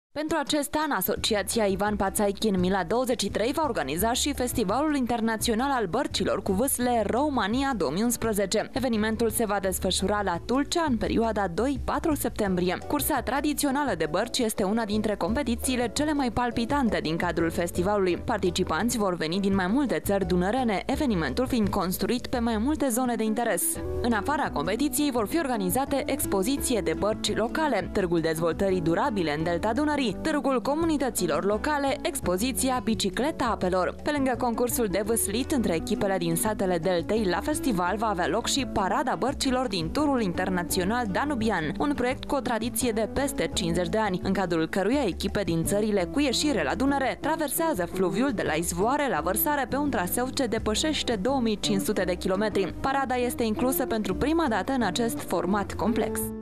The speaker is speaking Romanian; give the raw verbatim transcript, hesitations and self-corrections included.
Pentru acest an, Asociația Ivan Pațaichin Mila douăzeci și trei va organiza și Festivalul Internațional al Bărcilor cu vâsle România două mii unsprezece. Evenimentul se va desfășura la Tulcea în perioada doi patru septembrie. Cursa tradițională de bărci este una dintre competițiile cele mai palpitante din cadrul festivalului. Participanți vor veni din mai multe țări dunărene, evenimentul fiind construit pe mai multe zone de interes. În afara competiției vor fi organizate expoziție de bărci locale, Târgul Dezvoltării Durabile în Delta Dunării, Târgul Comunităților Locale, expoziția Bicicleta Apelor. Pe lângă concursul de vâslit între echipele din satele Deltei, la festival va avea loc și Parada Bărcilor din Turul Internațional Danubian, un proiect cu o tradiție de peste cincizeci de ani, în cadrul căruia echipe din țările cu ieșire la Dunăre traversează fluviul de la izvoare la vărsare pe un traseu ce depășește două mii cinci sute de kilometri. Parada este inclusă pentru prima dată în acest format complex.